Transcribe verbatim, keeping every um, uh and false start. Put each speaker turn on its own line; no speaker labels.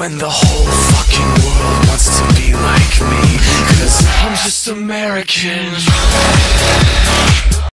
when the whole fucking world wants to be like me, 'cause I'm just American.